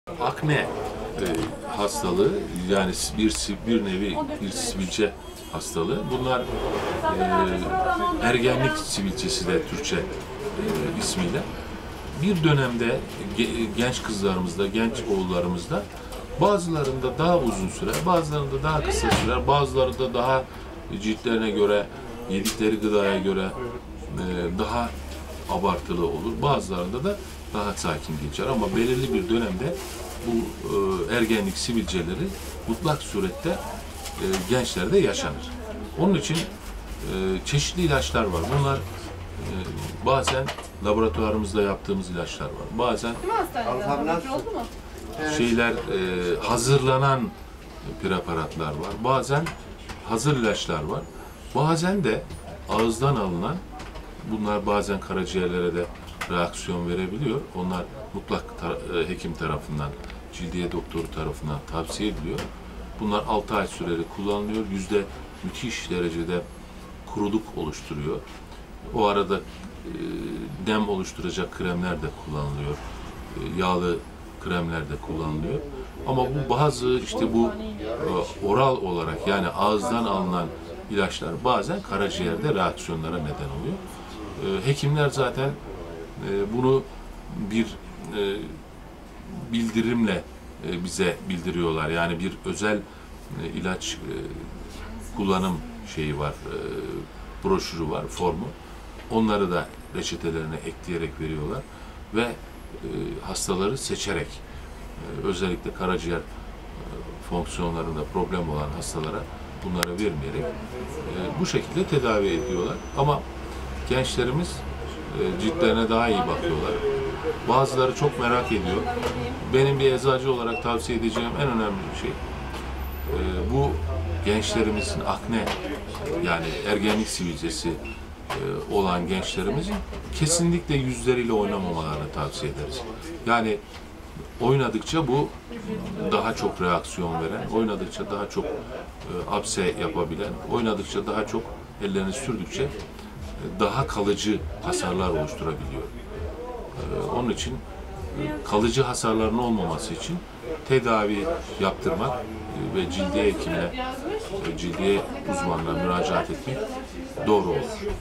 Akne hastalığı, yani bir nevi bir sivilce hastalığı. Bunlar ergenlik sivilcesi de Türkçe ismiyle. Bir dönemde genç kızlarımızda, genç oğullarımızda bazılarında daha uzun sürer, bazılarında daha kısa sürer, bazılarında daha ciltlerine göre, yedikleri gıdaya göre daha abartılı olur. Bazılarında da daha sakin geçer ama belirli bir dönemde bu ergenlik sivilceleri mutlak surette gençlerde yaşanır. Onun için çeşitli ilaçlar var. Bunlar bazen laboratuvarımızda yaptığımız ilaçlar var. Bazen hazırlanan preparatlar var. Bazen hazır ilaçlar var. Bazen de ağızdan alınan, bunlar bazen karaciğerlere de reaksiyon verebiliyor. Onlar mutlak hekim tarafından, cildiye doktoru tarafından tavsiye ediliyor. Bunlar 6 ay süreli kullanılıyor. Müthiş derecede kuruluk oluşturuyor. O arada nem oluşturacak kremler de kullanılıyor. Yağlı kremler de kullanılıyor. Ama bu oral olarak, yani ağızdan alınan ilaçlar bazen karaciğerde reaksiyonlara neden oluyor. Hekimler zaten bunu bir bildirimle bize bildiriyorlar. Yani bir özel ilaç kullanım şeyi var, broşürü var, formu. Onları da reçetelerine ekleyerek veriyorlar ve hastaları seçerek, özellikle karaciğer fonksiyonlarında problem olan hastalara bunları vermeyerek bu şekilde tedavi ediyorlar. Ama gençlerimiz ciltlerine daha iyi bakıyorlar. Bazıları çok merak ediyor. Benim bir eczacı olarak tavsiye edeceğim en önemli şey, bu gençlerimizin akne, yani ergenlik sivilcesi olan gençlerimizin kesinlikle yüzleriyle oynamamalarını tavsiye ederiz. Yani oynadıkça bu daha çok reaksiyon veren, oynadıkça daha çok abse yapabilen, oynadıkça daha çok ellerini sürdükçe daha kalıcı hasarlar oluşturabiliyor. Onun için kalıcı hasarların olmaması için tedavi yaptırmak ve cildiye hekimine, cildiye uzmanına müracaat etmek doğru olur.